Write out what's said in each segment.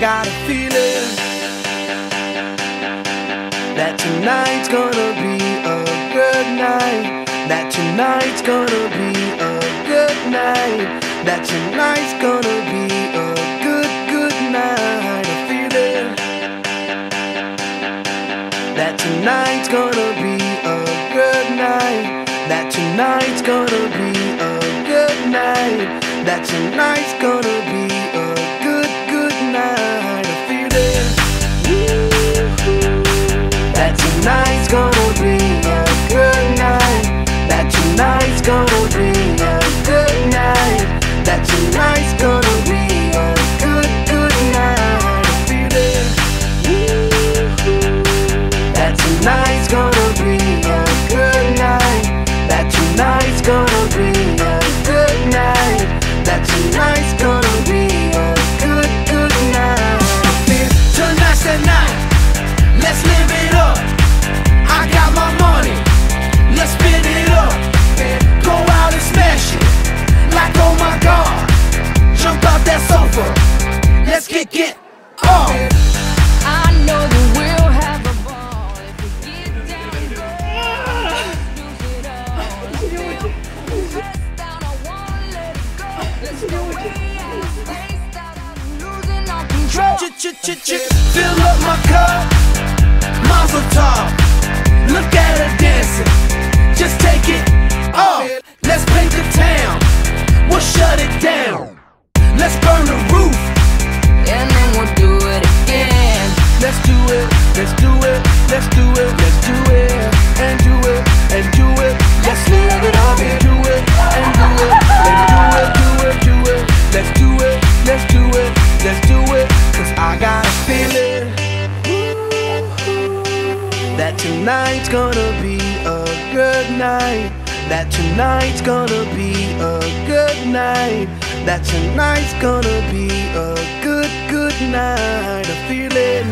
got a feeling that tonight's gonna be a good night. That tonight's gonna be a good night. That tonight's gonna be a good night. A feeling that tonight's gonna be a good night. That tonight's gonna be a good night. That tonight's gonna be a good night. A feeling that tonight's gonna be a good night. That tonight's gonna be a good night. That tonight's gonna be a good night. A feeling that tonight's gonna be a good night. That tonight's gonna be a good night. That tonight's gonna be a good night. Tonight's the night, let's live it up. I got my money, let's spin it up. Go out and smash it, like oh my God. Jump out that sofa, let's kick it off. I know that we'll have a ball if we get down and go. Pressed down, I wanna let it go. Let's go way out, spaced out, I'm losing all control. Fill up my cup, Mazel tov. Look at her dancing, just take it off. Let's paint the town, we'll shut it down. Let's burn the roof, And then we'll do it again. let's do it, let's do it, let's do it, let's do it, and do it, and do it. Let's live it up and do it, and do it, and do it, do it, do it. Let's do it, let's do it, let's do it. Cause I got a feeling that tonight's gonna be a good night. That tonight's gonna be a good night. That tonight's gonna be a good night. A feeling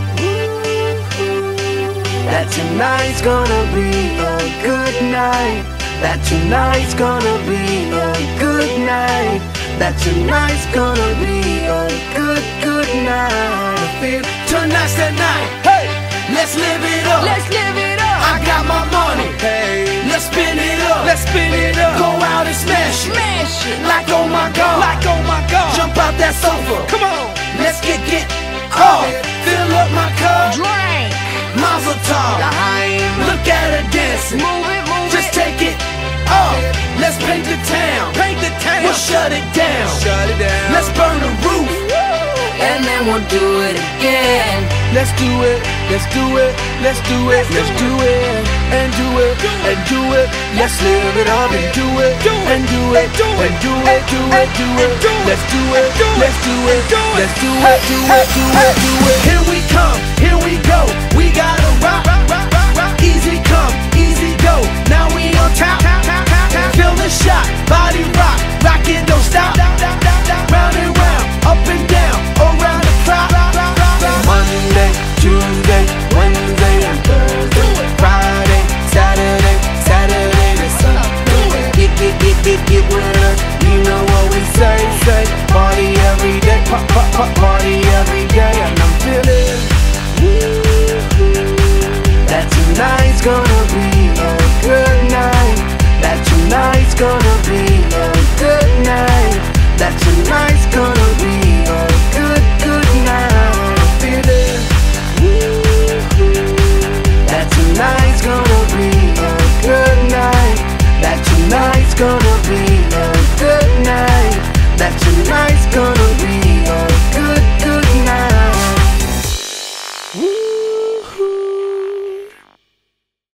that tonight's gonna be a good night. That tonight's gonna be a good night. That tonight's gonna be a good night. I feel tonight's the night. Hey, let's live it up. Let's live it up. I got my money. Hey, let's spin it up. Let's spin it up. Go out and smash it. Smash it. Like oh my God. Like oh my God. Jump out that sofa. Come on. Let's get off. Fill up my cup. Drink. Mazel tov. Look at her dancing. Move it, move Just it. take it off. Let's paint the town. Paint the town. We'll shut it down. Shut it down. Let's burn the roof. And then we'll do it again. Let's do it. Let's do it. Let's do it. Let's do it. And do it. And do it. Let's live it up and do it. And do it. And do it. Do it. Do it. Let's do it. Let's do it. Let's do it. Do it. Do it. Do it. Here we come. Here we go. We gotta rock. Easy come. Easy go. Now we on top. Feel the shot. Body rock. Rockin', don't stop.